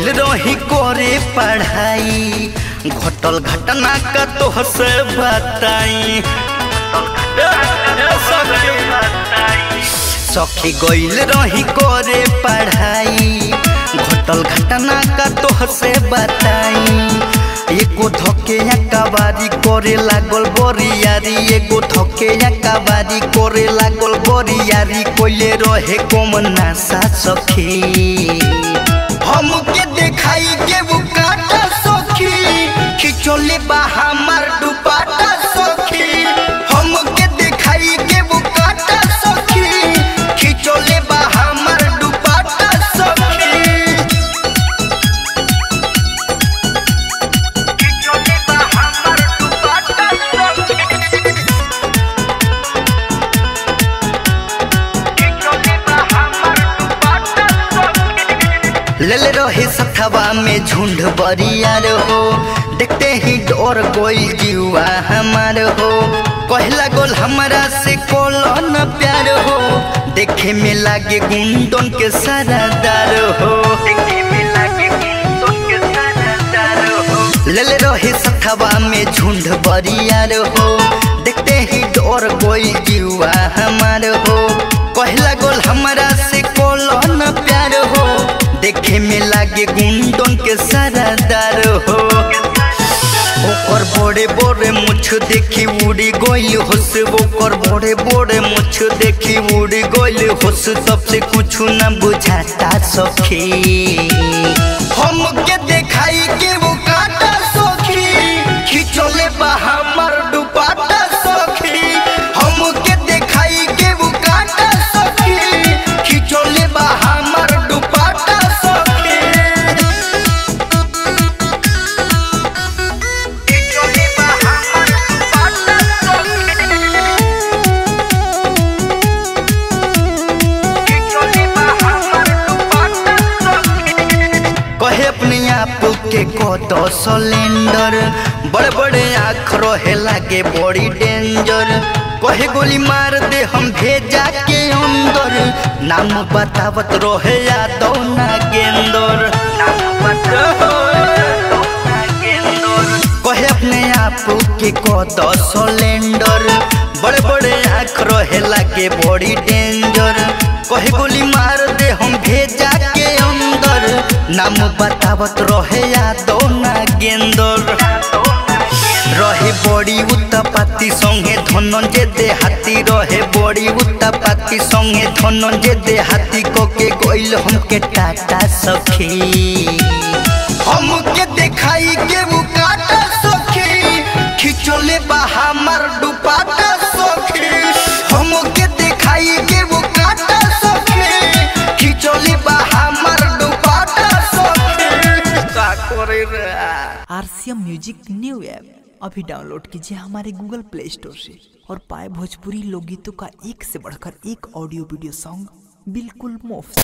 रही करे पढ़ाई, घटल घटना का तोह से बताई। सखी गइल रही करे पढ़ाई, घटल घटना का तोह से बताई। एगो धके कबारी करे लागल बोरियारी, एगो धके कबारी करे लागल बोरियारी। कोइले रहे कम नासा सखी, हमके देखाई के वो काटा सखी, खिचोले बा हमार दुपट्टा सखी। हमके देखाई के वो काटा सखी, खिचोले बा हमार दुपट्टा सखी। खिचोले बा हमार दुपट्टा सखी, खिचोले बा हमार दुपट्टा सखी। ले रहे सथवा में झुंड बरियार हो, देखते ही डर कोई जीवा हमार हो। कहला गोल हमारा से कोलन प्यार हो, देखे में लागे गुंडन के सरदार हो। ले रहे सथवा में झुंड बरियार हो, देखते ही डर कोई जीवा हमार हो। कहला गोल हमारा से कोलन प्यार हो, देखे में लागे गुंडन के सरदार हो। ओकर बड़े बड़े मुछ देखी उड़ी गइल होश, ओकर बड़े बड़े मुछ देखी उड़ी गइल होश। सबसे कुछ न बुझाता सखी, हमके देखाई के वो काटा सखी, खिचोले बा हमार दुपट्टा सखी। हमके देखाई के वो काटा सखी, खिचोले बा हमार दुपट्टा सखी। खिचोले बा हमार दुपट्टा सखी, खिचोले बा हमार दुपट्टा सखी। कहे अपने आप के कत सिलेंडर, बड़े बड़े आँख रहे लागे बड़ी डेंजर। कहे गोली मार दे हम भेजा के अंदर, नाम बतावत रहे यादव नागेंदर। कहे अपने आप के कत सिलेंडर, बड़े बड़े आँख रहे लागे बड़ी डेंजर। कहे गोली मार दे हम भेजा के अंदर, नाम बतावत रहे यादव नागेंदर। रहे बड़ी उत्तपाती संगे धनंजय देहाती, रहे बड़ी उत्तपाती संगे धनंजय देहाती। के गइल हमके टाटा सखी, हमके देखाई के वो काटा सखी, खिचोले बा हमार दुपट्टा सखी। हमके देखाई के वो काटा सखी, खिचोले बा हमार दुपट्टा सखी। का करे रे। RCM म्यूजिक न्यू ऐप अभी डाउनलोड कीजिए हमारे गूगल प्ले स्टोर से और पाए भोजपुरी लोकगीतों का एक से बढ़कर एक ऑडियो वीडियो सॉन्ग बिल्कुल मुफ्त।